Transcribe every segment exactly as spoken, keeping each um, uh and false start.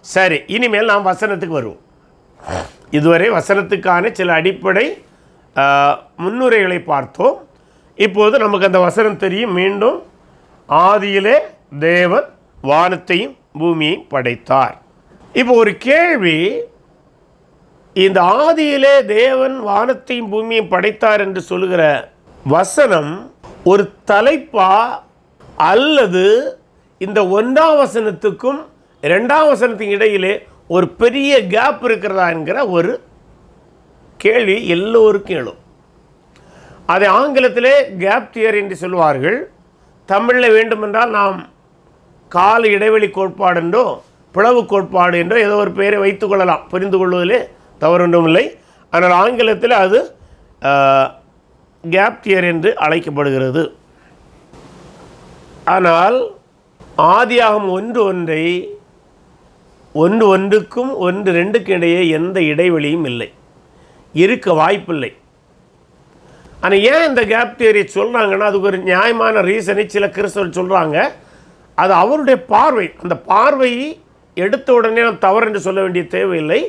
சரி, இனிமேல் நாம் வசனத்துக்கு வருவோம். இதுவரை வசனத்துக்கான சில அடிப்படை முன்னுரைகளை பார்த்தோம். இப்போது நமக்கு அந்த வசனம் தெரியும். மீண்டும் ஆதியிலே தேவன் வானத்தையும் பூமியையும் படைத்தார். இப்போ ஒரு கேள்வி, இந்த ஆதியிலே தேவன் வானத்தையும் பூமியையும் படைத்தார் என்று சொல்லுகிற வசனம் ஒரு தலைப்பா அல்லது இந்த ஒன்றாம் வசனத்துக்கும் இரண்டாம் வசனத்துக்கு இடையிலே ஒரு பெரிய கேப் இருக்கிறதா என்கிற ஒரு கேள்வி எல்லோருக்கும் எழும். அதை ஆங்கிலத்திலே கேப் தியரி என்று சொல்வார்கள். தமிழில் வேண்டுமென்றால் நாம் கால இடைவெளி கோட்பாடு என்றோ பிளவு கோட்பாடு என்றோ ஏதோ ஒரு பெயரை வைத்துக் கொள்ளலாம். புரிந்து கொள்வதிலே தவறொன்றும் இல்லை. ஆனால் ஆங்கிலத்தில் அது கேப் தியரி என்று அழைக்கப்படுகிறது. ஆனால் ஆதியாகமம் ஒன்று ஒன்றை ஒன்று ஒன்றுக்கும் ஒன்று ரெண்டுக்கும் இடையே எந்த இடைவெளியும் இல்லை, இருக்க வாய்ப்பில்லை. ஆனால் ஏன் இந்த கேப் தியரி சொல்கிறாங்கன்னா அதுக்கு ஒரு நியாயமான ரீசனை சில கிறிஸ்தவர்கள் சொல்கிறாங்க. அது அவருடைய பார்வை. அந்த பார்வையை எடுத்த உடனே நான் தவறு என்று சொல்ல வேண்டிய தேவையில்லை.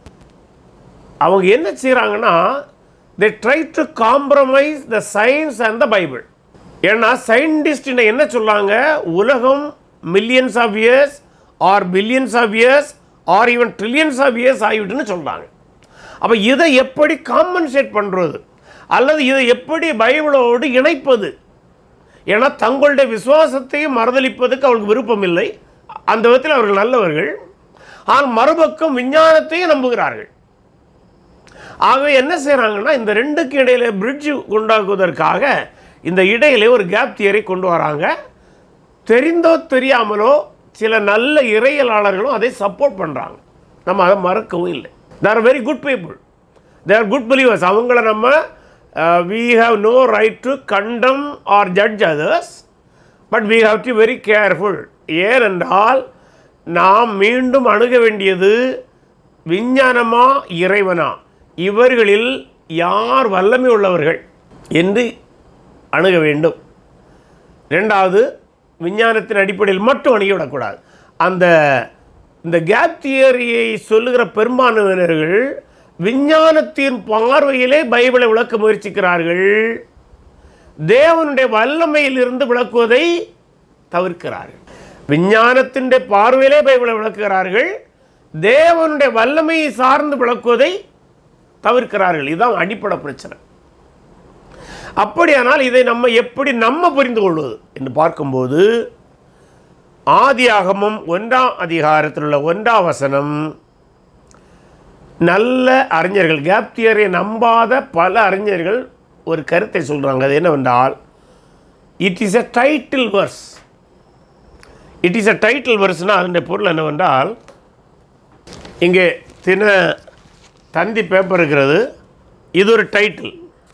அவங்க என்ன செய்கிறாங்கன்னா, they try to compromise the science and the Bible. ஏன்னா சயின்டிஸ்ட் என்ன சொல்கிறாங்க, உலகம் millions of years or billions of years or even trillions of years ஆகிவிட்டுன்னு சொல்கிறாங்க. அப்போ இதை எப்படி காம்பன்சேட் பண்ணுறது அல்லது இதை எப்படி பைபிளோடு இணைப்பது? ஏன்னா தங்களுடைய விசுவாசத்தையும் மறுதளிப்பதுக்கு அவர்களுக்கு விருப்பம் இல்லை. அந்த விதத்தில் அவர்கள் நல்லவர்கள். ஆனால் மறுபக்கம் விஞ்ஞானத்தையும் நம்புகிறார்கள். ஆகவே என்ன செய்கிறாங்கன்னா, இந்த ரெண்டுக்கு இடையில பிரிட்ஜ் உண்டாக்குவதற்காக இந்த இடையிலே ஒரு கேப் தியரி கொண்டு வராங்க. தெரிந்தோ தெரியாமலோ சில நல்ல இறையலாளர்களும் அதை சப்போர்ட் பண்ணுறாங்க. நம்ம அதை மறக்கவும் இல்லை. They are very good people, they are good believers. அவங்கள நம்ம we have no right to condemn or judge others, but we have to be very careful. ஏனென்றால் நாம் மீண்டும் அணுக வேண்டியது விஞ்ஞானமா இறைவனா, இவர்களில் யார் வல்லமை உள்ளவர்கள் என்று அணுக வேண்டும். ரெண்டாவது, விஞ்ஞானத்தின் அடிப்படையில் மட்டும் அணுகிவிடக்கூடாது. அந்த இந்த கேப் தியரியை சொல்லுகிற பெரும்பான்மையினர்கள் விஞ்ஞானத்தின் பார்வையிலே பைபிளை விளக்க முயற்சிக்கிறார்கள். தேவனுடைய வல்லமையில் இருந்து விளக்குவதை தவிர்க்கிறார்கள். விஞ்ஞானத்தின் பார்வையிலே பைபிளை விளக்குகிறார்கள், தேவனுடைய வல்லமையை சார்ந்து விளக்குவதை தவிர்க்கிறார்கள். இதுதான் அடிப்படை பிரச்சனை. அப்படியானால் இதை நம்ம எப்படி நம்ம புரிந்து கொள்வது என்று பார்க்கும்போது, ஆதியாகமம் ஒன்றாம் அதிகாரத்தில் உள்ள ஒன்றாம் வசனம் நல்ல அறிஞர்கள், கேப் தியரியை நம்பாத பல அறிஞர்கள் ஒரு கருத்தை சொல்கிறாங்க. அது என்னவென்றால், it is a title verse. It is a title வர்ஸ்னால் அதனுடைய பொருள் என்னவென்றால், இங்கே தின தந்தி பேப்பர் இருக்கிறது, இது ஒரு டைட்டில்.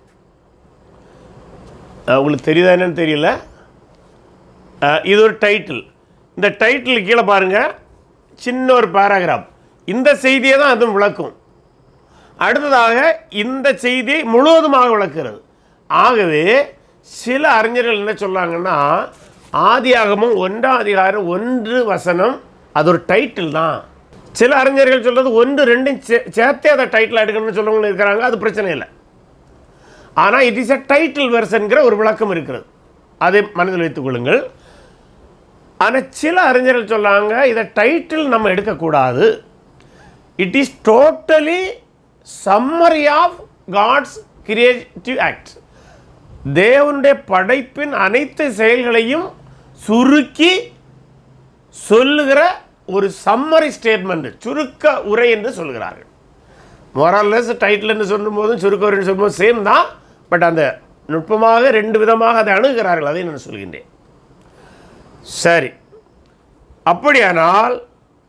உங்களுக்கு தெரியுதா என்னன்னு தெரியல. இது ஒரு டைட்டில். இந்த டைட்டில் கீழே பாருங்கள், சின்ன ஒரு பேராகிராஃப். இந்த செய்தியை தான் அதுவும் விளக்கும். அடுத்ததாக இந்த செய்தியை முழுவதுமாக விளக்குறது. ஆகவே சில அறிஞர்கள் என்ன சொல்கிறாங்கன்னா, ஆதியாகமம் ஒன்றாம் அதிகாரம் ஒன்று வசனம் அது ஒரு டைட்டில் தான். சில அறிஞர்கள் சொல்கிறது ஒன்று ரெண்டும் சேர்த்தே அதை டைட்டில் எடுக்கணும்னு சொல்லவங்க இருக்கிறாங்க. அது பிரச்சனை இல்லை. ஆனால் இட் இஸ் எ டைட்டில் வெர்ஷன்கிற ஒரு விளக்கம் இருக்கிறது. அதை மனதில் வைத்துக் கொள்ளுங்கள். ஆனால் சில அறிஞர்கள் சொல்லாங்க, இதை டைட்டில் நம்ம எடுக்கக்கூடாது. It is totally summary of God's creative act. தேவனுடைய படைப்பின் அனைத்து செயல்களையும் சுருக்கி சொல்லுகிற ஒரு சம்மரி ஸ்டேட்மெண்ட், சுருக்க உரை என்று சொல்கிறார்கள். மொரல்லஸ் டைட்டில் என்று சொல்லும் போதும் சுருக்க உரை சொல்லும்போது சேம் தான். பட் அந்த நுட்பமாக ரெண்டு விதமாக அதை அணுகிறார்கள். அதை நான் சொல்கின்றேன். சரி, அப்படியானால்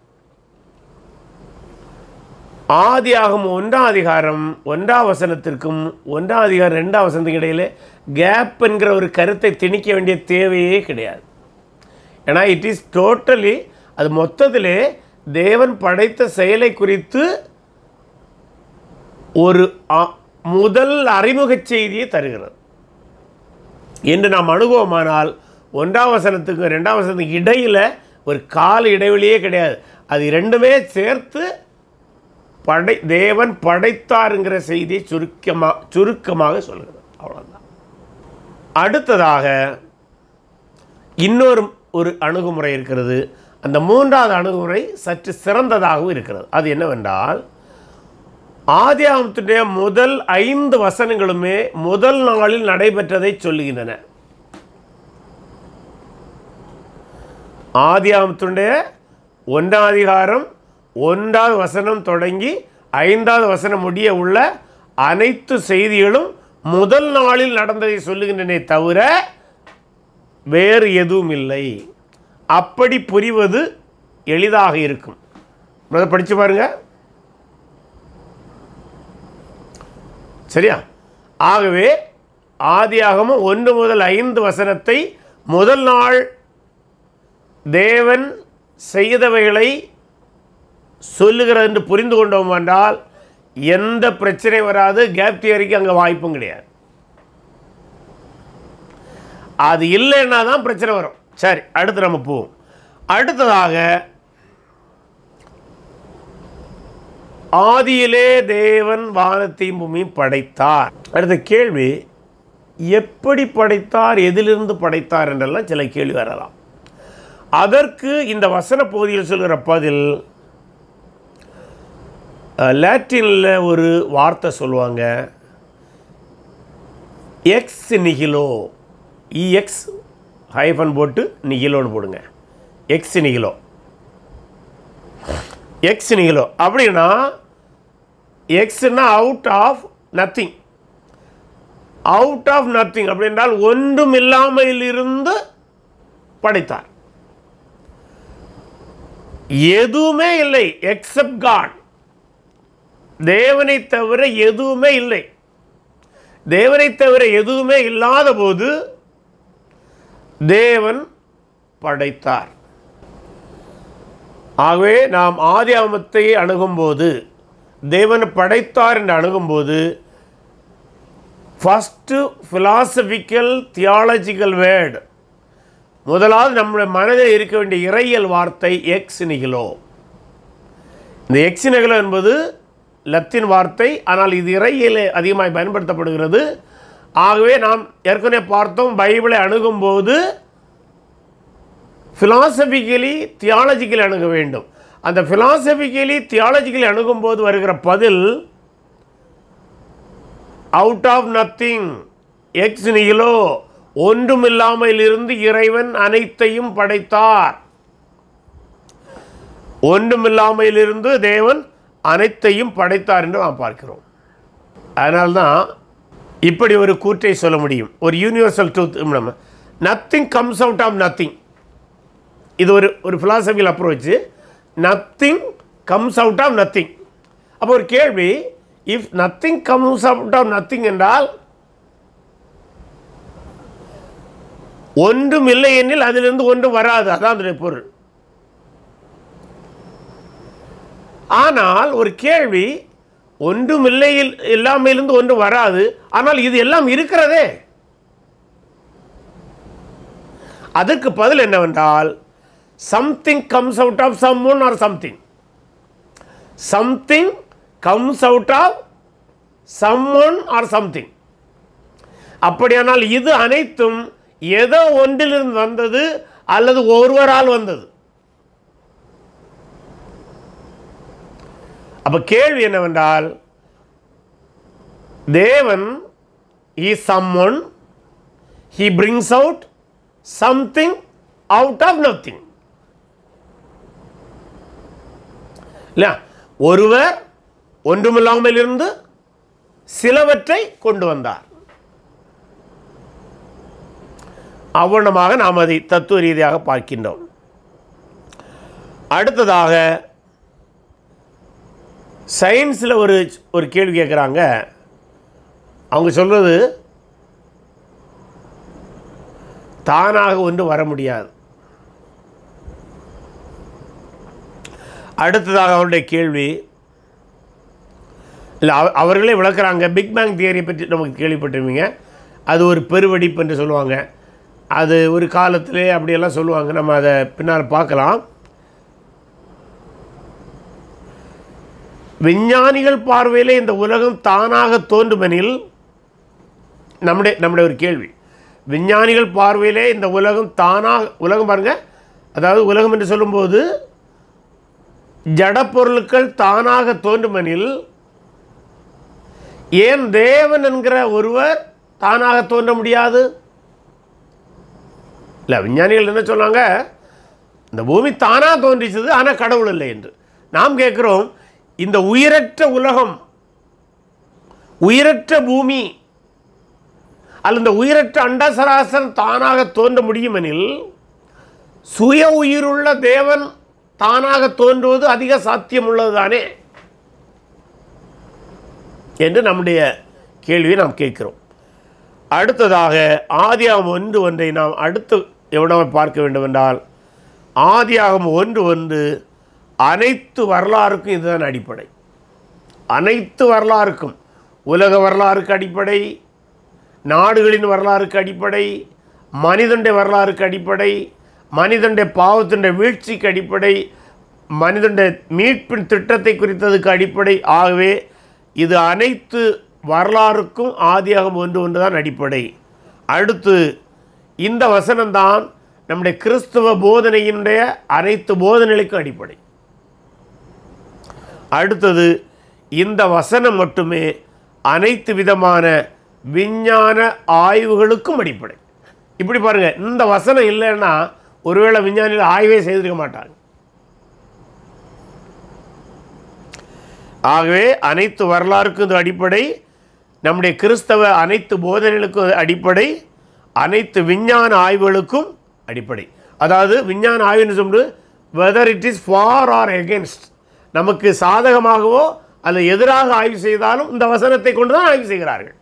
ஆதியாகமம் ஒன்றாம் அதிகாரம் ஒன்றாம் வசனத்திற்கும் ஒன்றாம் அதிகாரம் ரெண்டாம் வசனத்துக்கு இடையிலே கேப் என்கிற ஒரு கருத்தை திணிக்க வேண்டிய தேவையே கிடையாது. ஏன்னா இட் இஸ் டோட்டலி, அது மொத்தத்திலே தேவன் படைத்த செயலை குறித்து ஒரு முதல் அறிமுக செய்தியை தருகிறது என்று நாம் அணுகுவோமானால் ஒன்றாம் வசனத்துக்கு ரெண்டாம் வசனத்துக்கு இடையில் ஒரு கால இடைவெளியே கிடையாது. அது ரெண்டுமே சேர்த்து படை தேவன் படைத்தாருங்கிற செய்தியை சுருக்கமாக சுருக்கமாக சொல்கிறது. அவ்வளோதான். அடுத்ததாக இன்னொரு ஒரு அணுகுமுறை இருக்கிறது. அந்த மூன்றாவது அணுகுமுறை சற்று சிறந்ததாகவும் இருக்கிறது. அது என்னவென்றால், ஆதியாகமத்துடைய முதல் ஐந்து வசனங்களுமே முதல் நாளில் நடைபெற்றதை சொல்லுகின்றன. ஆதியாகமத்துடைய ஒன்றாம் அதிகாரம் ஒன்றாவது வசனம் தொடங்கி ஐந்தாவது வசனம் முடிய உள்ள அனைத்து செய்திகளும் முதல் நாளில் நடந்ததை சொல்லுகின்றனே தவிர வேறு எதுவும் இல்லை. அப்படி புரிவது எளிதாக இருக்கும். படித்து பாருங்க. சரியா? ஆகவே ஆதியாகமம் ஒன்று முதல் ஐந்து வசனத்தை முதல் நாள் தேவன் செய்தவைகளை சொல்லுகிறது என்று புரிந்து கொண்டோம் என்றால் எந்த பிரச்சனை வராது. கேப் தியரிக்கு அங்கே வாய்ப்பும் கிடையாது. அது இல்லைன்னா தான் பிரச்சனை வரும். சரி, அடுத்து நம்ம போவோம். அடுத்ததாக ஆதியிலே தேவன் வானத்தையும் பூமியும் படைத்தார். அடுத்த கேள்வி, எப்படி படைத்தார், எதிலிருந்து படைத்தார் என்றெல்லாம் சில கேள்வி வரலாம். அதற்கு இந்த வசன பகுதியில் சொல்கிற பதில், லாட்டினில் ஒரு வார்த்தை சொல்லுவாங்க, எக்ஸ் நிகிலோ. இஎக்ஸ் ஹைஃபன் போட்டு நிகிலோன்னு போடுங்க. எக்ஸ் நிகிலோ. எக்ஸ் நிகிலோ அப்படின்னா எக்ஸ்னா out of nothing. Out of nothing அப்படின்றால் ஒன்றும் இல்லாமல் இருந்து படைத்தார். எதுவுமே இல்லை எக்ஸப்ட் காட். தேவனை தவிர எதுவுமே இல்லை. தேவனை தவிர எதுவுமே இல்லாத போது தேவன் படைத்தார். ஆகவே நாம் ஆதியாகமத்தை அணுகும்போது, தேவன் படைத்தார் என்று அணுகும்போது, ஃபஸ்ட்டு ஃபிலாசபிக்கல் தியாலஜிக்கல் வேர்டு, முதலாவது நம்முடைய மனதில் இருக்க வேண்டிய இறையியல் வார்த்தை எக்ஸ் நிகிலோ. இந்த எக்ஸ் நிகிலோ என்பது லத்தீன் வார்த்தை, ஆனால் இது இறையியல் அதிகமாக பயன்படுத்தப்படுகிறது. ஆகவே நாம் ஏற்கனவே பார்த்தோம், பைபிளை அணுகும்போது ஃபிலாசபிக்கலி தியாலஜிக்கலி அணுக வேண்டும். அந்த ஃபிலாசபிக்கலி தியாலஜிக்கலி அணுகும்போது வருகிற பதில் out of nothing, ex nihilo, ஒன்றுமில்லாமல் இருந்து இறைவன் அனைத்தையும் படைத்தார். ஒன்றுமில்லாமல் இருந்து தேவன் அனைத்தையும் படைத்தார் என்று நாம் பார்க்கிறோம். அதனால்தான் இப்படி ஒரு கூற்றை சொல்ல முடியும், ஒரு யூனிவர்சல் ட்ரூத். நம்ம nothing comes out of nothing. இது ஒரு ஒரு philosophical approach. Nothing comes out of nothing. அப்போ ஒரு கேள்வி, if nothing comes out of nothing என்றால் ஒன்றும் இல்லை எனில் அதிலிருந்து ஒன்றும் வராது. அதான் அதனுடைய பொருள். ஆனால் ஒரு கேள்வி, ஒன்றும் இல்லை இல்லாமலிருந்து ஒன்று வராது, ஆனால் இது எல்லாம் இருக்கிறதே. அதற்கு பதில் என்னவென்றால், something comes out of someone or something. Something comes out of someone or something. அப்படியானால் இது அனைத்தும் ஏதோ ஒன்றிலிருந்து வந்தது அல்லது ஒருவரால் வந்தது. அப்ப கேள்வி என்னவென்றால், தேவன் is someone, he brings out something out of nothing. இல்ல, ஒருவர் ஒன்றுமில்லாமல் இருந்து சிலவற்றை கொண்டு வந்தார். அவ்வளமாக நாம் அதை தத்துவ ரீதியாக பார்க்கின்றோம். அடுத்ததாக சயின்ஸில் ஒரு ஒரு கேள்வி கேட்குறாங்க. அவங்க சொல்கிறது, தானாக ஒன்று வர முடியாது. அடுத்ததாக அவருடைய கேள்வி, இல்லை அவர்களே விளக்குறாங்க. பிக் பேங் தியரியை பற்றி நமக்கு கேள்விப்பட்டிருப்பீங்க. அது ஒரு பெருவெடிப்பு என்று சொல்லுவாங்க. அது ஒரு காலத்திலே அப்படியெல்லாம் சொல்லுவாங்க, நம்ம அதை பின்னால் பார்க்கலாம். விஞ்ஞானிகள் பார்வையில் இந்த உலகம் தானாக தோன்றுமெனில், நம்முடைய நம்முடைய ஒரு கேள்வி, விஞ்ஞானிகள் பார்வையிலே இந்த உலகம் தானாக, உலகம் பாருங்கள், அதாவது உலகம் என்று சொல்லும்போது ஜடப்பொருட்கள் தானாக தோன்றுமெனில் ஏன் தேவன் என்கிற ஒருவர் தானாக தோன்ற முடியாது? இல்லை, விஞ்ஞானிகள் என்ன சொன்னாங்க, இந்த பூமி தானாக தோன்றிச்சது, ஆனால் கடவுள் இல்லை என்று. நாம் கேட்குறோம், இந்த உயிரற்ற உலகம், உயிரற்ற பூமி அல்லது இந்த உயிரற்ற அண்டசராசன் தானாக தோன்ற முடியுமெனில் சுய உயிருள்ள தேவன் தானாக தோன்றுவது அதிக சாத்தியம் உள்ளது தானே என்று நம்முடைய கேள்வியை நாம் கேட்கிறோம். அடுத்ததாக ஆதியாகமம் ஒன்று ஒன்றை நாம் அடுத்து எவ்வளவு பார்க்க வேண்டும் என்றால், ஆதியாகமம் ஒன்று ஒன்று அனைத்து வரலாறுக்கும் இதுதான் அடிப்படை. அனைத்து வரலாறுக்கும், உலக வரலாறுக்கு அடிப்படை, நாடுகளின் வரலாறுக்கு அடிப்படை, மனிதனுடைய வரலாறுக்கு அடிப்படை, மனிதனுடைய பாவத்தினுடைய வீழ்ச்சிக்கு அடிப்படை, மனிதனுடைய மீட்பின் திட்டத்தை குறித்ததுக்கு அடிப்படை. ஆகவே இது அனைத்து வரலாறுக்கும் ஆதியாகமம் ஒன்று ஒன்று தான் அடிப்படை. அடுத்து இந்த வசனம்தான் நம்முடைய கிறிஸ்துவ போதனையினுடைய அனைத்து போதனைகளுக்கும் அடிப்படை. அடுத்தது இந்த வசனம் மட்டுமே அனைத்து விதமான விஞ்ஞான ஆய்வுகளுக்கும் அடிப்படை. இப்படி பாருங்கள், இந்த வசனம் இல்லைன்னா ஒருவேளை விஞ்ஞானிகள் ஆய்வே செய்திருக்க மாட்டாங்க. ஆகவே அனைத்து வரலாறுக்கும் இது அடிப்படை, நம்முடைய கிறிஸ்தவ அனைத்து போதனைகளுக்கும் அடிப்படை, அனைத்து விஞ்ஞான ஆய்வுகளுக்கும் அடிப்படை. அதாவது விஞ்ஞான ஆய்வுன்னு சொல்லும்போது whether it is for or against, நமக்கு சாதகமாகவோ அல்லது எதிராக ஆய்வு செய்தாலும் இந்த வசனத்தை கொண்டு தான் ஆய்வு செய்கிறார்கள்.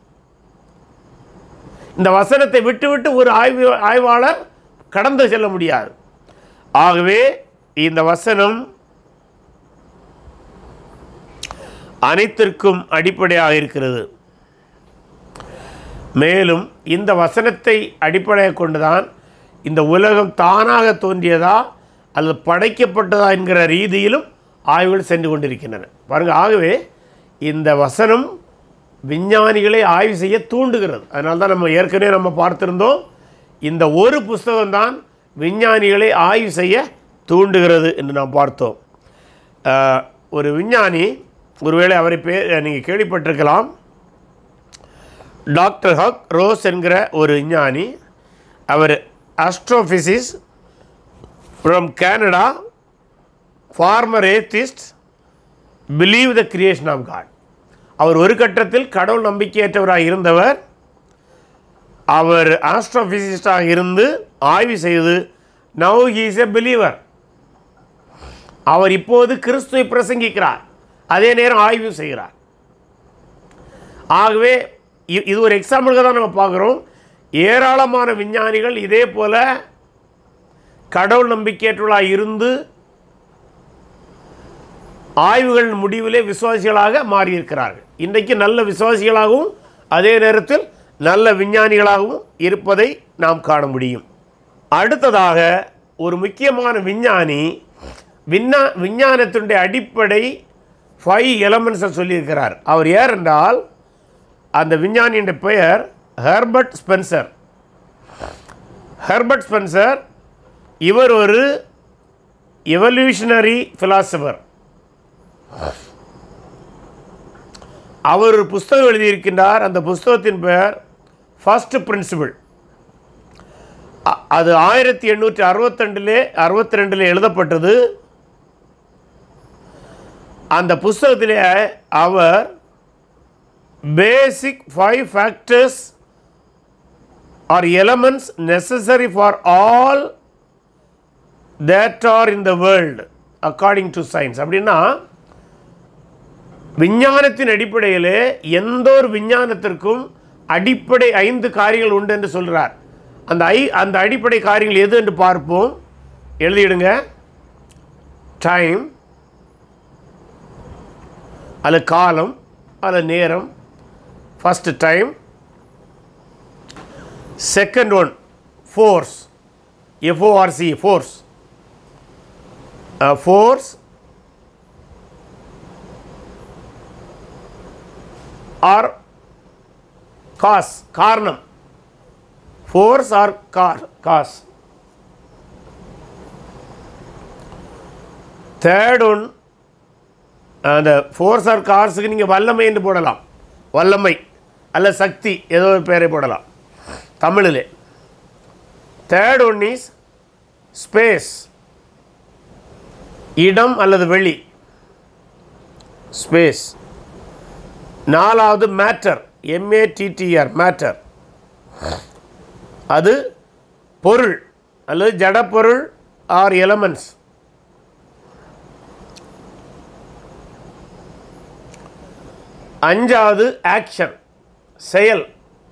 இந்த வசனத்தை விட்டு விட்டு ஒரு ஆய்வு ஆய்வாளர் கடந்து செல்ல முடியாது. ஆகவே இந்த வசனம் அனைத்திற்கும் அடிப்படையாக இருக்கிறது. மேலும் இந்த வசனத்தை அடிப்படையாக கொண்டுதான் இந்த உலகம் தானாக தோன்றியதா அல்லது படைக்கப்பட்டதா என்கிற ரீதியிலும் ஆய்வுகள் சென்று கொண்டிருக்கின்றன பாருங்கள். ஆகவே இந்த வசனம் விஞ்ஞானிகளை ஆய்வு செய்ய தூண்டுகிறது. அதனால தான் நம்ம ஏற்கனவே நம்ம பார்த்திருந்தோம், இந்த ஒரு புஸ்தகம்தான் விஞ்ஞானிகளை ஆய்வு செய்ய தூண்டுகிறது என்று நாம் பார்த்தோம். ஒரு விஞ்ஞானி, ஒருவேளை அவரை பேர் நீங்கள் கேள்விப்பட்டிருக்கலாம், டாக்டர் ஹக் ரோஸ் என்கிற ஒரு விஞ்ஞானி. அவர் astrophysicist from Canada, former atheist, believe the creation of God. அவர் ஒரு கட்டத்தில் கடவுள் நம்பிக்கையற்றவராக இருந்தவர். அவர் ஆஸ்ட்ரோஃபிசிஸ்டாக இருந்து ஆய்வு செய்து now he is a believer. அவர் இப்போது கிறிஸ்துவை பிரசங்கிக்கிறார், அதே நேரம் ஆய்வு செய்கிறார். ஆகவே இது ஒரு எக்ஸாம்பிளுக்கு தான் நம்ம பார்க்குறோம். ஏராளமான விஞ்ஞானிகள் இதே போல் கடவுள் நம்பிக்கையற்றவர்களாக இருந்து ஆய்வுகள் முடிவிலே விசுவாசிகளாக மாறியிருக்கிறார்கள். இன்றைக்கு நல்ல விசுவாசிகளாகவும் அதே நேரத்தில் நல்ல விஞ்ஞானிகளாகவும் இருப்பதை நாம் காண முடியும். அடுத்ததாக ஒரு முக்கியமான விஞ்ஞானி விஞ்ஞா விஞ்ஞானத்தினுடைய அடிப்படை ஃபைவ் எலமெண்ட்ஸை சொல்லியிருக்கிறார். அவர் யார் என்றால், அந்த விஞ்ஞானியின் பெயர் ஹெர்பர்ட் ஸ்பென்சர். ஹெர்பர்ட் ஸ்பென்சர் இவர் ஒரு எவல்யூஷனரி பிலாசபர். அவர் ஒரு புஸ்தகம் எழுதியிருக்கின்றார். அந்த புஸ்தகத்தின் பெயர் ஃபர்ஸ்ட் பிரின்சிபிள். அது ஆயிரத்தி எண்ணூற்றி அறுபத்தி ரெண்டிலே அறுபத்தி ரெண்டில் எழுதப்பட்டது. அந்த புஸ்தகத்திலே அவர் basic five factors or elements necessary for all that are in the world according to science. அப்படின்னா விஞ்ஞானத்தின் அடிப்படையிலே எந்த ஒரு விஞ்ஞானத்திற்கும் அடிப்படை ஐந்து காரியங்கள் உண்டு என்று சொல்கிறார். அந்த ஐ அந்த அடிப்படை காரியங்கள் எது என்று பார்ப்போம். எழுதிடுங்க. டைம், அல்ல காலம், அல்ல நேரம். First time. Second one force, F O R C, force. Uh, force or cause, காரணம். Force or cause. Third one, அந்த ஃபோர்ஸ் ஆர் கார்ஸுக்கு நீங்கள் வல்லமை என்று போடலாம். வல்லமை அல்ல சக்தி, ஏதோ ஒரு பேரை போடலாம் தமிழில். தேர்ட் ஒன் இஸ் ஸ்பேஸ், இடம் அல்லது வெளி, ஸ்பேஸ். நாலாவது மேட்டர், எம்ஏடிடிஆர், மேட்டர். அது பொருள் அல்லது ஜடப்பொருள் ஆர் எலமெண்ட்ஸ். அஞ்சாவது ஆக்ஷன், செயல்.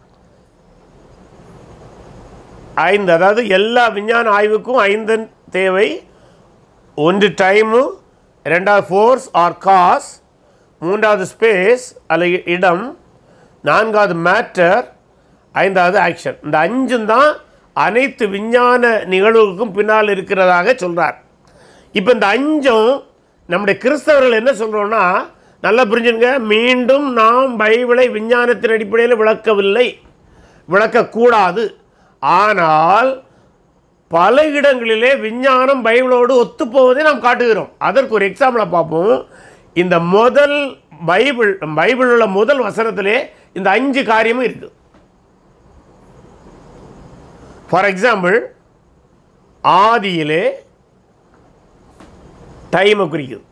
ஐந்து, அதாவது எல்லா விஞ்ஞான ஆய்வுக்கும் ஐந்து தேவை. ஒன்று டைமு, ரெண்டாவது ஃபோர்ஸ் ஆர் காஸ், மூன்றாவது ஸ்பேஸ் அல்லது இடம், நான்காவது மேட்டர், ஐந்தாவது ஆக்ஷன். இந்த அஞ்சும் தான் அனைத்து விஞ்ஞான நிகழ்வுகளுக்கும் பின்னால் இருக்கிறதாக சொல்கிறார். இப்போ இந்த அஞ்சும் நம்முடைய கிறிஸ்தவர்கள் என்ன சொல்கிறோன்னா, நல்லா புரிஞ்சுங்க, மீண்டும் நாம் பைபிளை விஞ்ஞானத்தின் அடிப்படையில் விளக்கவில்லை, விளக்கக்கூடாது. ஆனால் பல இடங்களிலே விஞ்ஞானம் பைபிளோடு ஒத்துப்போவதை நாம் காட்டுகிறோம். அதற்கு ஒரு எக்ஸாம்பிளை பார்ப்போம். இந்த முதல் பைபிள் பைபிள் உள்ள முதல் வசனத்திலே இந்த அஞ்சு காரியமும் இருக்குது. ஃபார் எக்ஸாம்பிள், ஆதியிலே டைமை குறிக்குது.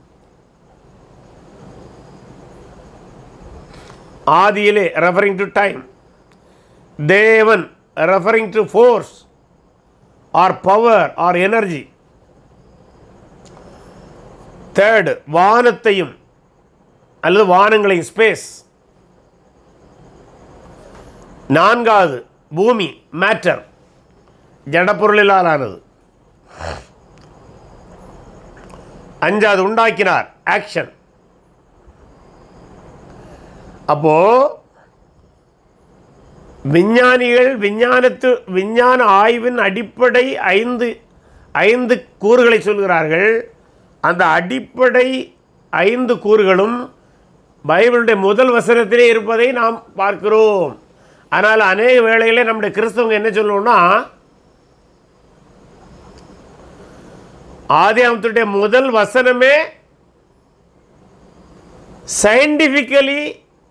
ஆதியிலே ரெஃபரிங் டு டைம். தேவன் referring to force or power or energy. Third, வானத்தையும் அல்லது வானங்களையும், ஸ்பேஸ். நான்காவது பூமி, மேட்டர், ஜடப்பொருளால் ஆனது. அஞ்சாவது உண்டாக்கினார், ஆக்ஷன். அப்போ விஞ்ஞானிகள் விஞ்ஞானத்து விஞ்ஞான ஆய்வின் அடிப்படை ஐந்து ஐந்து கூறுகளை சொல்கிறார்கள். அந்த அடிப்படை ஐந்து கூறுகளும் பைபிளுடைய முதல் வசனத்திலே இருப்பதை நாம் பார்க்கிறோம். ஆனால் அநேக வேளையிலே நம்முடைய கிறிஸ்தவங்க என்ன சொல்லணும்னா, ஆதியாகமத்துடைய முதல் வசனமே scientifically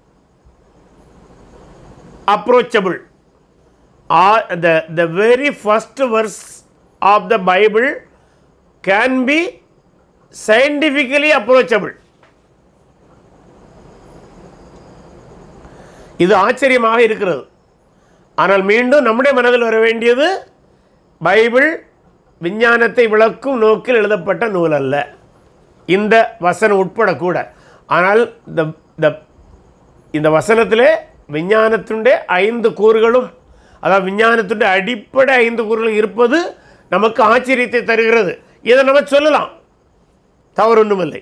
approachable, or the the very first verse of the Bible can be scientifically approachable. இது ஆச்சரியமாக இருக்கிறது. ஆனால் மீண்டும் நம்முடைய மனதில் வர வேண்டியது, பைபிள் விஞ்ஞானத்தை விளக்கும் நோக்கில் எழுதப்பட்ட நூல் அல்ல, இந்த வசனம் உட்படக்கூட. ஆனால் இந்த வசனத்திலே விஞ்ஞானத்துடைய ஐந்து கூறுகளும், அதாவது விஞ்ஞானத்துடைய அடிப்படை ஐந்து கூறுகளும் இருப்பது நமக்கு ஆச்சரியத்தை தருகிறது. இதை நம்ம சொல்லலாம், தவறு ஒன்றுமில்லை.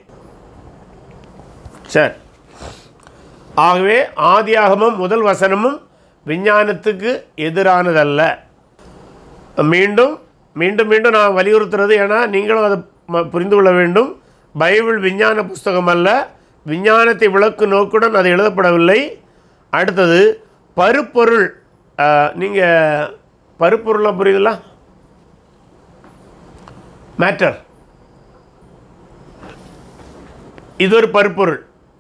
சரி, ஆகவே ஆதியாகமம் முதல் வசனமும் விஞ்ஞானத்துக்கு எதிரானதல்ல. மீண்டும் மீண்டும் மீண்டும் நான் வலியுறுத்துறது, ஏன்னா நீங்களும் அதை புரிந்து கொள்ள வேண்டும். பைபிள் விஞ்ஞான புஸ்தகம் அல்ல, விஞ்ஞானத்தை விளக்கு நோக்குடன் அது எழுதப்படவில்லை. அடுத்தது பருப்பொருள். நீங்கள் பருப்பொருளாக புரியுதுல்ல, மேட்டர், இது ஒரு பருப்பொருள்,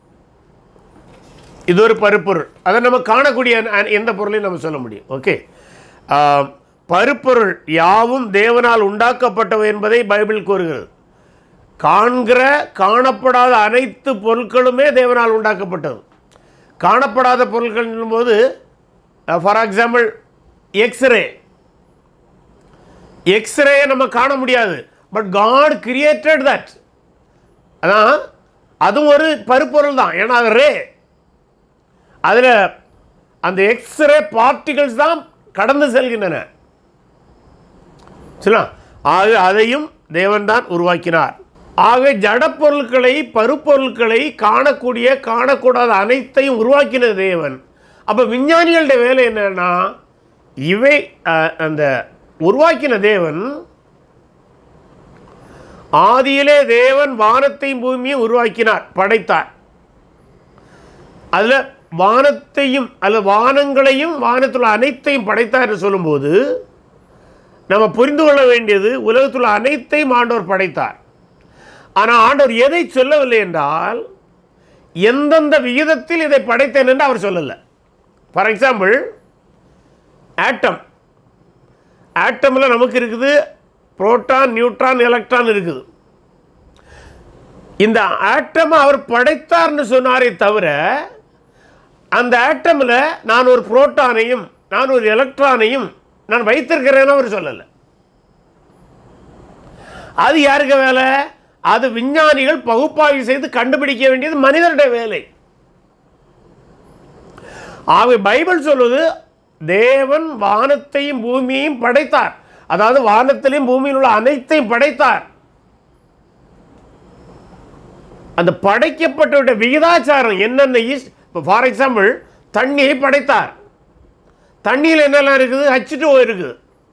இது ஒரு பருப்பொருள். அதை நம்ம காணக்கூடிய எந்த பொருளையும் நம்ம சொல்ல முடியும். ஓகே, பருப்பொருள் யாவும் தேவனால் உண்டாக்கப்பட்டவை என்பதை பைபிள் கூறுகிறது. காண்கிற காணப்படாத அனைத்து பொருட்களுமே தேவனால் உண்டாக்கப்பட்டது. காணப்படாத பொருட்கள் போது, ஃபார் எக்ஸாம்பிள் எக்ஸ்ரே, எக்ஸ்ரே நம்ம காண முடியாது, பட் காட் கிரியேட்டட் தட். அதான் அதுவும் ஒரு பருப்பொருள் தான், ஏன்னா அது ரே, அதில் அந்த எக்ஸ்ரே பார்ட்டிகல்ஸ் தான் கடந்து செல்கின்றன. சொல்லலாம், ஆக அதையும் தேவன் தான் உருவாக்கினார். ஆக ஜடப்பொருட்களை பருப்பொருட்களை காணக்கூடிய காணக்கூடாத அனைத்தையும் உருவாக்கின தேவன். அப்போ விஞ்ஞானிகளுடைய வேலை என்னன்னா, இவை அந்த உருவாக்கின தேவன், ஆதியிலே தேவன் வானத்தையும் பூமியையும் உருவாக்கினார், படைத்தார். அதில் வானத்தையும் அல்ல வானங்களையும் வானத்துள்ள அனைத்தையும் படைத்தார் என்று சொல்லும்போது நம்ம புரிந்து கொள்ள வேண்டியது, உலகத்துள்ள அனைத்தையும் ஆண்டவர் படைத்தார். ஆனால் ஆண்டவர் எதை சொல்லவில்லை என்றால், எந்தெந்த விகிதத்தில் இதை படைத்தேன் என்று அவர் சொல்லலை. ஃபார் எக்ஸாம்பிள், ஆட்டம் ஆட்டமில் நமக்கு இருக்குது புரோட்டான், நியூட்ரான், எலக்ட்ரான் இருக்குது. இந்த ஆட்டமை அவர் படைத்தார்னு சொன்னாரே தவிர, அந்த ஆட்டமில் நான் ஒரு புரோட்டானையும் நான் ஒரு எலக்ட்ரானையும் நான் வைத்திருக்கிறேன்னு அவர் சொல்லலை. அது யாருக்கு வேலை? அது விஞ்ஞானிகள் பகுப்பாய்வு செய்து கண்டுபிடிக்க வேண்டியது மனிதனுடைய வேலை. ஆகவே பைபிள் சொல்வது, தேவன் வானத்தையும் பூமியையும் படைத்தார். அதாவது வானத்திலையும் பூமியில் உள்ள அனைத்தையும் படைத்தார். அந்த படைக்கப்பட்ட விகிதாச்சாரம் என்னென்ன? ஃபார் எக்ஸாம்பிள், தண்ணியை படைத்தார். தண்ணியில் என்னெல்லாம் இருக்குது? ஹச் டூ ஓ இருக்குது,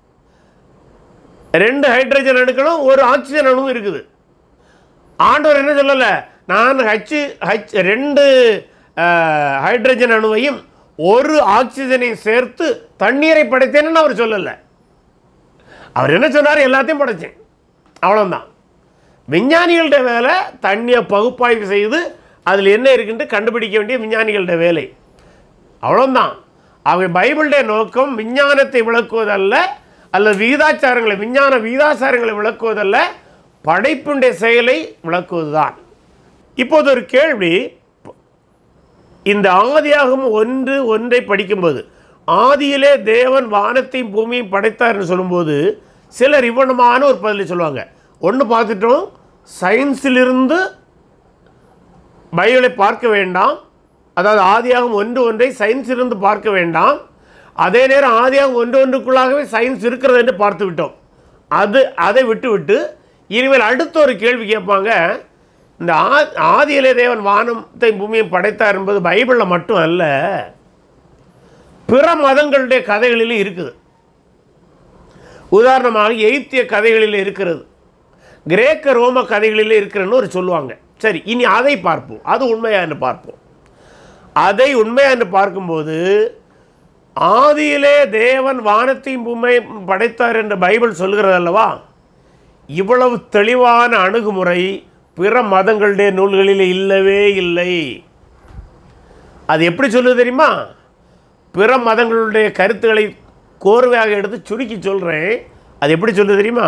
ரெண்டு ஹைட்ரஜன் அணுக்களும் ஒரு ஆக்சிஜன் அணுவும் இருக்குது. ஆண்டவர் என்ன சொல்லலை, நான் ஹச் ஹச் ரெண்டு ஹைட்ரஜன் அணுவையும் ஒரு ஆக்சிஜனையும் சேர்த்து தண்ணீரை படைத்தேன்னு அவர் சொல்லலை. அவர் என்ன சொன்னார்? எல்லாத்தையும் படைத்தேன், அவ்வளோதான். விஞ்ஞானிகள்ட வேலை தண்ணியை பகுப்பாய்வு செய்து அதில் என்ன இருக்குன்ட்டு கண்டுபிடிக்க வேண்டிய விஞ்ஞானிகள்ட வேலை, அவ்வளோதான். ஆகவே பைபிளுடைய நோக்கம் விஞ்ஞானத்தை விளக்குவதல்ல, அல்லது விகிதாச்சாரங்களை விஞ்ஞான விகிதாச்சாரங்களை விளக்குவதல்ல, படைப்புடைய செயலை விளக்குவதுதான். இப்போது ஒரு கேள்வி, இந்த ஆதியாகமம் ஒன்று ஒன்றை படிக்கும்போது ஆதியிலே தேவன் வானத்தையும் பூமியையும் படைத்தார்னு சொல்லும்போது சிலர் இவ்வளமான ஒரு பதிலை சொல்லுவாங்க. ஒன்று பார்த்துட்டோம், சயின்ஸிலிருந்து பைபிளை பார்க்க வேண்டாம், அதாவது ஆதியாகமம் ஒன்று ஒன்றை சயின்ஸிலிருந்து பார்க்க வேண்டாம், அதே நேரம் ஆதியாகமம் ஒன்று ஒன்றுக்குள்ளாகவே சயின்ஸ் இருக்கிறது என்று பார்த்து விட்டோம். அது அதை விட்டு விட்டு இனிமேல் அடுத்த ஒரு கேள்வி கேட்பாங்க, இந்த ஆ ஆதியிலே தேவன் வானத்தை பூமியை படைத்தார் என்பது பைபிளில் மட்டும் அல்ல, பிற மதங்களுடைய கதைகளிலும் இருக்குது. உதாரணமாக எகிப்திய கதைகளில் இருக்கிறது, கிரேக்க ரோம கதைகளில் இருக்கிறன்னு ஒரு சொல்லுவாங்க. சரி, இனி அதை பார்ப்போம், அது உண்மையான்னு பார்ப்போம். அதை உண்மையான்னு பார்க்கும்போது ஆதியிலே தேவன் வானத்தையும் பூமியையும் படைத்தார் என்று பைபிள் சொல்கிறது அல்லவா, இவ்வளவு தெளிவான அணுகுமுறை பிற மதங்களுடைய நூல்களில் இல்லவே இல்லை. அது எப்படி சொல்லுது தெரியுமா? பிற மதங்களுடைய கருத்துக்களை கோர்வையாக எடுத்து சுருக்கி சொல்கிறேன். அது எப்படி சொல்லுது தெரியுமா?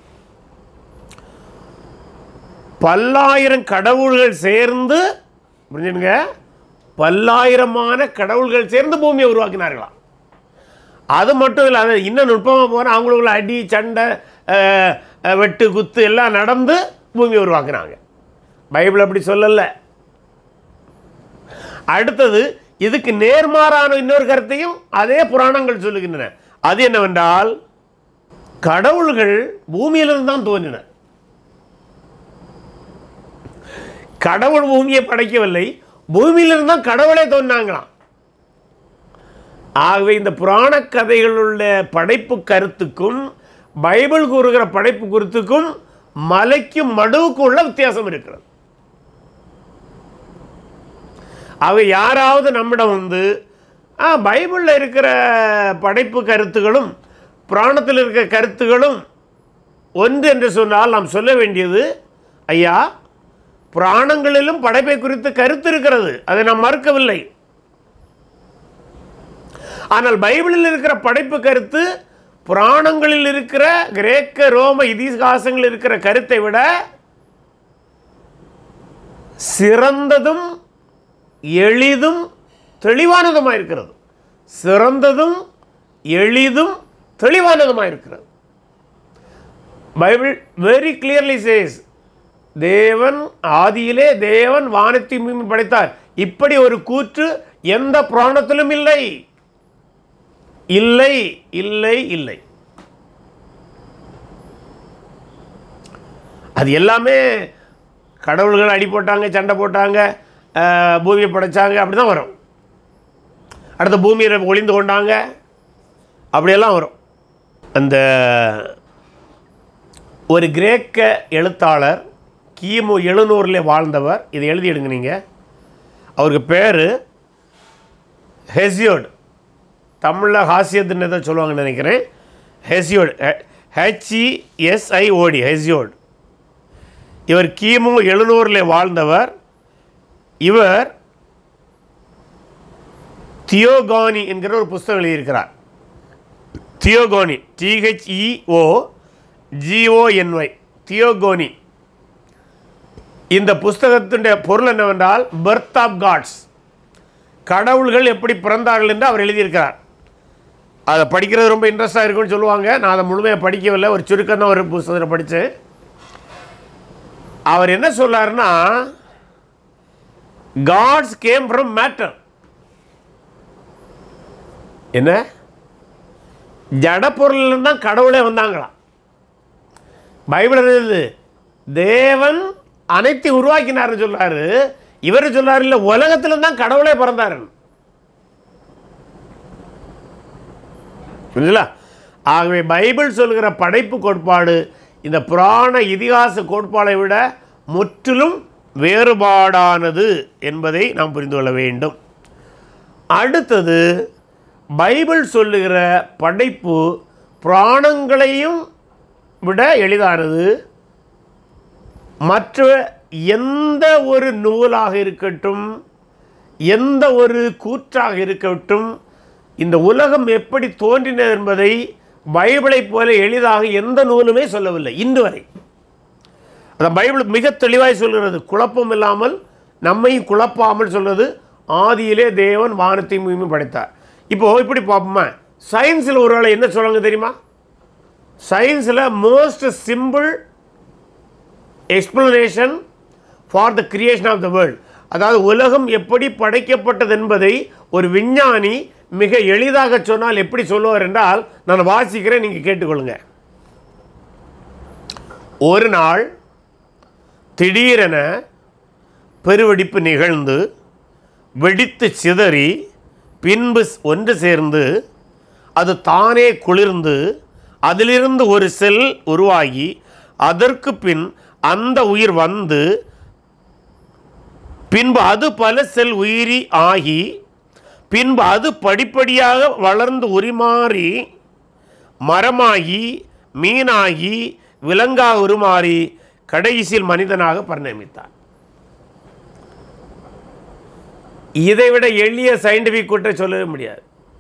பல்லாயிரம் கடவுள்கள் சேர்ந்து, புரிஞ்சுங்க, பல்லாயிரமான கடவுள்கள் சேர்ந்து பூமியை உருவாக்கினார்களாம். அது மட்டும் இல்லை, அது இன்னும் நுட்பமாக போனால் அவங்களுக்குள்ள அடி சண்டை வெட்டு குத்து எல்லாம் நடந்து பூமியை உருவாக்குனாங்க. பைபிள் அப்படி சொல்லலை. அடுத்தது, இதுக்கு நேர்மாறான இன்னொரு கருத்தையும் அதே புராணங்கள் சொல்லுகின்றன. அது என்னவென்றால், கடவுள்கள் பூமியிலிருந்து தான் தோன்றின. கடவுள் பூமியை படைக்கவில்லை, பூமியிலிருந்து தான் கடவுளே தோன்றினாங்களாம். ஆகவே இந்த புராண கதைகளுள்ள படைப்பு கருத்துக்கும் பைபிள் கூறுகிற படைப்பு கருத்துக்கும் மலைக்கும் மடுவுக்கும் உள்ள வித்தியாசம் இருக்கிறது. ஆக யாராவது நம்மிடம் வந்து பைபிளில் இருக்கிற படைப்பு கருத்துகளும் புராணத்தில் இருக்கிற கருத்துகளும் ஒன்று என்று சொன்னால் நாம் சொல்ல வேண்டியது, ஐயா, புராணங்களிலும் படைப்பை குறித்து கருத்து இருக்கிறது, அதை நாம் மறுக்கவில்லை. ஆனால் பைபிளில் இருக்கிற படைப்பு கருத்து புராணங்களில் இருக்கிற கிரேக்க ரோம இதிகாசங்களில் இருக்கிற கருத்தை விட சிறந்ததும் எளிதும் தெளிவானதுமாக இருக்கிறது. சிறந்ததும் எளிதும் தெளிவானதுமாக இருக்கிறது. பைபிள் வெரி கிளியர்லி சேஸ், தேவன் ஆதியிலே தேவன் வானத்தை பூமி படைத்தார். இப்படி ஒரு கூற்று எந்த புராணத்திலும் இல்லை, இல்லை, இல்லை, இல்லை. அது எல்லாமே கடவுள்கள் அடி போட்டாங்க, சண்டை போட்டாங்க, பூமியை படைச்சாங்க, அப்படி தான் வரும். அடுத்த பூமியை ஒளிந்து கொண்டாங்க, அப்படியெல்லாம் வரும். அந்த ஒரு கிரேக்க எழுத்தாளர் கிமு எழுநூறில் வாழ்ந்தவர். இதை எழுதிடுங்க நீங்கள். அவருக்கு பேர் ஹெசியோட். தமிழில் ஹாசியத்துன்னு எதை சொல்லுவாங்கன்னு நினைக்கிறேன். ஹெசியோட், ஹெச்இஎஸ்ஐஓடி, ஹெசியோட். இவர் கிமு எழுநூறில் வாழ்ந்தவர். இவர் தியோகானி என்கிற ஒரு புஸ்தகம் எழுதியிருக்கிறார். தியோகோனி, டிஹெச்இஓ ஜிஓஎன்ஒய், தியோகோனி. இந்த புஸ்தகத்தினுடைய பொருள் என்னவென்றால் பர்த் ஆஃப் காட்ஸ், கடவுள்கள் எப்படி பிறந்தார்கள் என்று அவர் எழுதியிருக்கிறார். அதை படிக்கிறது ரொம்ப இன்ட்ரெஸ்டாக இருக்குன்னு சொல்லுவாங்க. நான் அதை முழுமையாக படிக்கவில்லை, ஒரு சுருக்கம் தான் ஒரு புஸ்தகத்தை படித்தேன். அவர் என்ன சொல்லாருன்னா, காட்ஸ் கேம் ஃப்ரம் மேட்டர். என்ன, ஜட பொருள் தான் கடவுளே வந்தாங்களாம். பைபிள் எழுது தேவன் அனைத்தையும் உருவாக்கினார்னு சொல்றாரு. இவர் சொல்றாரு இல்லை, உலகத்துல தான் கடவுளே பிறந்தாரு. ஆகவே பைபிள் சொல்கிற படைப்பு கோட்பாடு இந்த புராண இதிகாச கோட்பாடை விட முற்றிலும் வேறுபாடானது என்பதை நாம் புரிந்து கொள்ள வேண்டும். அடுத்தது, பைபிள் சொல்லுகிற படைப்பு புராணங்களையும் விட எளிதானது. மற்ற எந்த ஒரு நூலாக இருக்கட்டும், எந்த ஒரு கூற்றாக இருக்கட்டும், இந்த உலகம் எப்படி தோன்றினது என்பதை பைபிளை போல எளிதாக எந்த நூலுமே சொல்லவில்லை இன்று வரை. அந்த பைபிள் மிக தெளிவாய் சொல்கிறது, குழப்பம் இல்லாமல் நம்மையும் குழப்பாமல் சொல்கிறது, ஆதியிலே தேவன் வானத்தையும் பூமியையும் படைத்தார். இப்போது இப்படி பார்ப்போமா, சயின்ஸில் ஒரு வேளை என்ன சொல்லுவாங்க தெரியுமா? சயின்ஸில் most simple explanation for the creation of the world, அதாவது உலகம் எப்படி படைக்கப்பட்டது என்பதை ஒரு விஞ்ஞானி மிக எளிதாக சொன்னால் எப்படி சொல்லுவார் என்றால், நான் வாசிக்கிறேன், நீங்கள் கேட்டுக்கொள்ளுங்க. ஒரு நாள் திடீரென பெருவெடிப்பு நிகழ்ந்து வெடித்து சிதறி பின்பு ஒன்று சேர்ந்து அது தானே குளிர்ந்து அதிலிருந்து ஒரு செல் உருவாகி அதற்கு பின் அந்த உயிர் வந்து பின்பு அது பல செல் உயிரி ஆகி பின்பு அது படிப்படியாக வளர்ந்து உருமாறி மரமாகி மீனாகி விலங்காக உருமாறி கடைசியில் மனிதனாக பரிணமித்தார். இதைவிட எளிய சயின்டிபிக் கூற்றை சொல்லவே முடியாது.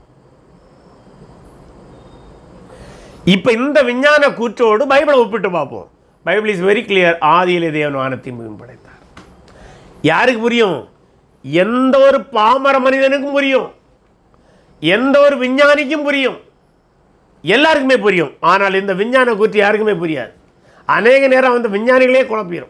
இப்ப இந்த விஞ்ஞான கூற்றோடு பைபிளை ஒப்பிட்டு பார்ப்போம். Bible is very clear. ஆதியிலே தேவன் வானத்தையும் பூமியையும் படைத்தார். யாருக்கு புரியும்? எந்த ஒரு பாமர மனிதனுக்கும் புரியும், எந்த ஒரு விஞ்ஞானிக்கும் புரியும், எல்லாருக்குமே புரியும். ஆனால் இந்த விஞ்ஞான கூற்று யாருக்குமே புரியாது. அநேக நேரம் அந்த விஞ்ஞானிகளே குழப்பிடும்.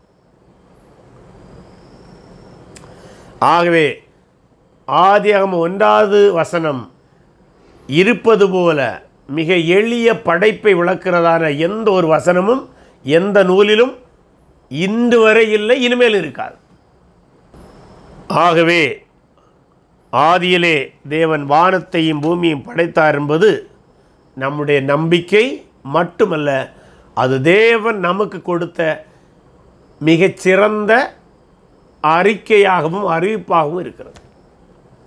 ஆகவே ஆதியாகமம் ஒன்றாவது வசனம் இருப்பது போல மிக எளிய படைப்பை விளக்கிறதான எந்த ஒரு வசனமும் எந்த நூலிலும் இன்று வரை இல்லை, இனிமேல் இருக்காது. ஆகவே ஆதியிலே தேவன் வானத்தையும் பூமியையும் படைத்தார் என்பது நம்முடைய நம்பிக்கை மட்டுமல்ல, அது தேவன் நமக்கு கொடுத்த மிகச்சிறந்த அறிக்கையாகவும் அறிவிப்பாகவும் இருக்கிறது.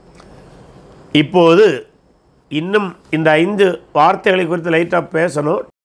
இப்போது இன்னும் இந்த ஐந்து வார்த்தைகளை குறித்து லைட்டாக பேசணும்.